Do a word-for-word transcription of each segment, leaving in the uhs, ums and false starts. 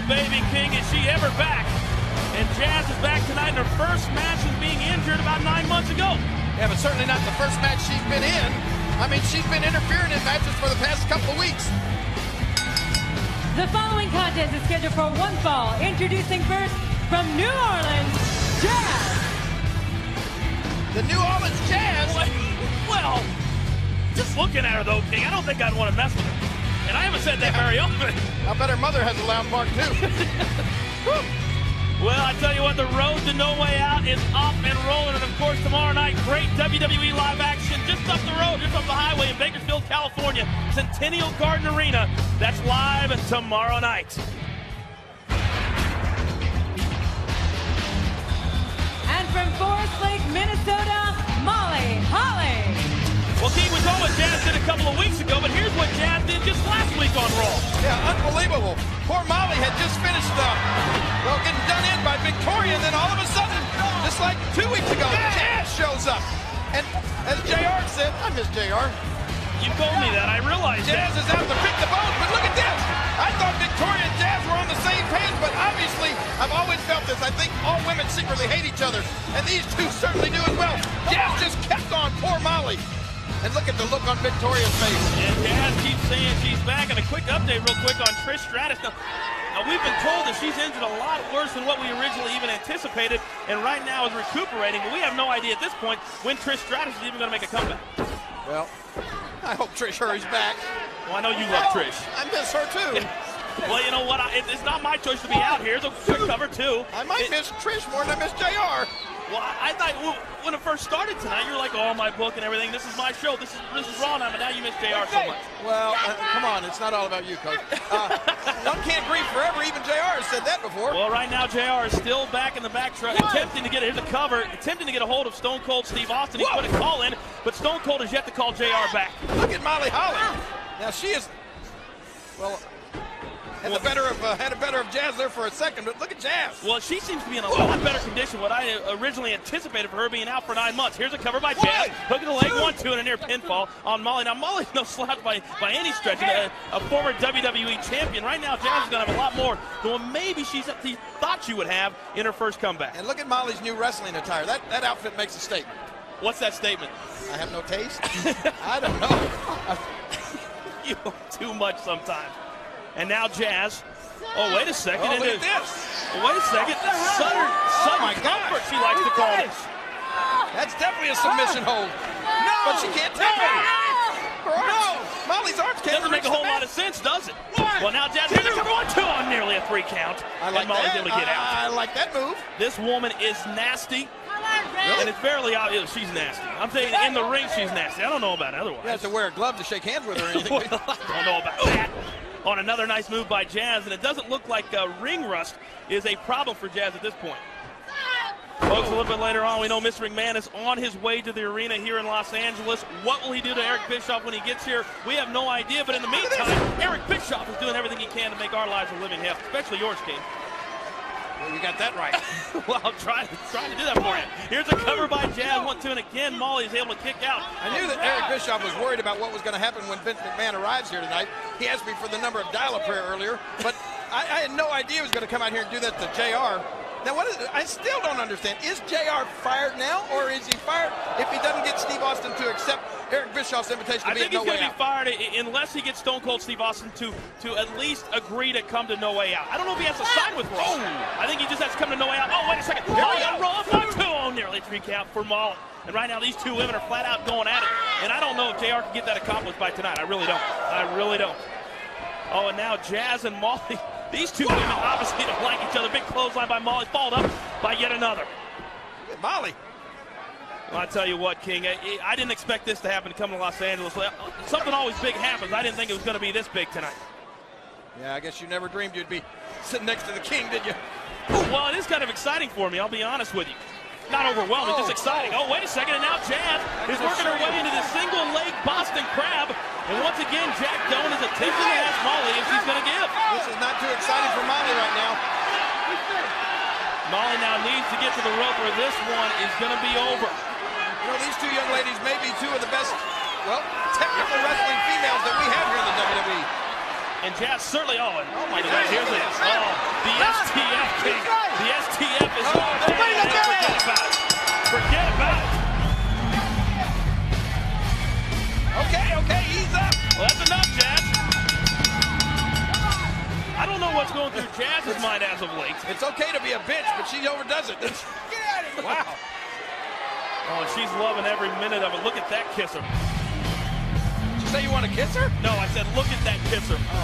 Oh, baby King, is she ever back? And Jazz is back tonight in her first match since being injured about nine months ago. Yeah, but certainly not the first match she's been in. I mean, she's been interfering in matches for the past couple of weeks. The following contest is scheduled for one fall. Introducing first from New Orleans, Jazz. The New Orleans Jazz? Well, just looking at her though, King, I don't think I'd want to mess with her. And I haven't said that very often. I bet her mother has a loud bark too. Well, I tell you what, the road to No Way Out is up and rolling. And of course, tomorrow night, great W W E live action just up the road, just up the highway in Bakersfield, California. Centennial Garden Arena. That's live tomorrow night. And from Forest Lake, Minnesota, Molly Holly. Well, King, we saw what Jazz did a couple of weeks ago, but here's what Jazz did just last week on Raw. Yeah, unbelievable. Poor Molly had just finished, uh, well, getting done in by Victoria, and then all of a sudden, just like two weeks ago, Jazz shows up. And as J R said, I miss J R. You told me that. I realized Jazz that. is out to pick the bones, but look at this. I thought Victoria and Jazz were on the same page, but obviously, I've always felt this. I think all women secretly hate each other, and these two certainly do as well. Jazz just kept on poor Molly. And look at the look on Victoria's face. And Jazz keeps saying she's back. And a quick update real quick on Trish Stratus. Now, now, we've been told that she's injured a lot worse than what we originally even anticipated, and right now is recuperating. But we have no idea at this point when Trish Stratus is even going to make a comeback. Well, I hope Trish hurries back. Well, I know you love Trish. I miss her too. Well, you know what? I, it, it's not my choice to be out here. It's a quick cover too. I might it, miss Trish more than I miss J R. Well, I, I thought well, when it first started tonight, you were like, oh, my book and everything. This is my show. This is this is Raw now, but now you miss J R so much. Well, uh, come on. It's not all about you, Coach. Uh, one can't grieve forever. Even J R has said that before. Well, right now, J R is still back in the back truck, attempting to get it. Here's a cover, attempting to get a hold of Stone Cold Steve Austin. He put a call in, but Stone Cold has yet to call J R back. Look at Molly Holly. Now, she is, well, had the better of uh, had a better of Jazz there for a second, but look at Jazz. Well, she seems to be in a lot better condition. What I originally anticipated for her being out for nine months. Here's a cover by Jazz, hooking the leg one, two, and a near pinfall on Molly. Now Molly's no slouch by by any stretch. A, a former W W E champion. Right now, Jazz is going to have a lot more than what maybe she's she thought she would have in her first comeback. And look at Molly's new wrestling attire. That that outfit makes a statement. What's that statement? I have no taste. I don't know. You know too much sometimes. And now Jazz. Oh, wait a second. Oh, look into, at this. Oh, wait a second. Southern, Oh, Southern my comfort, gosh. she likes to call this. That's definitely a submission hold. No. But she can't take it. No. Molly's arms can't Doesn't make a whole lot of sense, does it? Well, now Jazz here's a cover one, two on nearly a three count. I like and Molly's that. able to get out. I, I like that move. This woman is nasty. Really? And it's fairly obvious she's nasty. I'm saying in the ring she's nasty. I don't know about it otherwise. You have to wear a glove to shake hands with her or anything. Well, I don't know about that. On another nice move by Jazz, and it doesn't look like uh, ring rust is a problem for Jazz at this point. Folks, a little bit later on, we know Mister McMahon is on his way to the arena here in Los Angeles. What will he do to Eric Bischoff when he gets here? We have no idea, but in the meantime, Eric Bischoff is doing everything he can to make our lives a living hell, especially yours, King. Well, you got that right. Well, I'm trying, trying to do that for you. Here's a cover by Jazz, one, two, and again, Molly is able to kick out. I knew that Eric Bischoff was worried about what was going to happen when Vince McMahon arrives here tonight. He asked me for the number of dial-a-prayer earlier, but I, I had no idea he was going to come out here and do that to J R. Now, what is it? I still don't understand. Is J R fired now, or is he fired if he doesn't get Steve Austin to accept Eric Bischoff's invitation to I be think at he's No going Way to be Out? fired unless he gets Stone Cold Steve Austin to to at least agree to come to No Way Out. I don't know if he has to sign with Raw. I think he just has to come to No Way Out. Oh, wait a second. Molly on Raw, one, two, oh, nearly three count for Molly. And right now, these two women are flat out going at it. And I don't know if J R can get that accomplished by tonight. I really don't. I really don't. Oh, and now Jazz and Molly. These two women obviously don't like each other. Big clothesline by Molly, followed up by yet another. Molly. Well, I tell you what, King, I, I didn't expect this to happen to come to Los Angeles. Something always big happens. I didn't think it was going to be this big tonight. Yeah, I guess you never dreamed you'd be sitting next to the king, did you? Well, it is kind of exciting for me, I'll be honest with you. Not overwhelming, oh, just exciting. Oh, wait a second, and now Jazz is working her way into the single leg Boston Crab. And once again, Jack Doan is attempting to ask Molly if she's going to give. This is not too exciting for Molly right now. Molly now needs to get to the rope or this one is going to be over. You know, these two young ladies may be two of the best, well, technical wrestling females that we have here in the W W E. And Jazz certainly, oh, and Oh, my look at goodness, that, here's look it. at this. Oh, what's going through Jazz's mind as of late. It's okay to be a bitch, but she overdoes it. Get out of here. Wow. Oh, she's loving every minute of it. Look at that kisser. Did you say you want to kiss her? No, I said look at that kisser. Oh.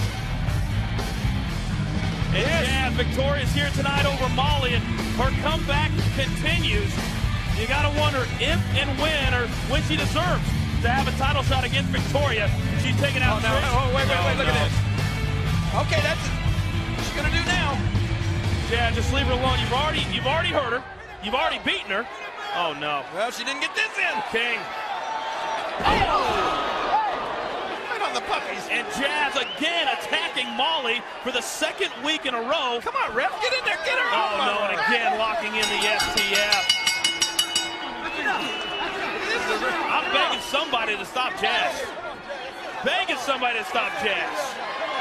And Yes. Jazz victorious here tonight over Molly, and her comeback continues. You got to wonder if and when, or when she deserves to have a title shot against Victoria. She's taking out. Oh, no. Trish. Oh, wait, wait, wait, No, look no. at this. Okay, that's what she's going to do now. Yeah, just leave her alone. You've already, you've already hurt her. You've already beaten her. Oh no. Well, she didn't get this in. King. Right on the puppies. And Jazz again attacking Molly for the second week in a row. Come on, ref, get in there, get her. Oh no, and again locking in the S T F. I'm begging somebody to stop Jazz. Begging somebody to stop Jazz.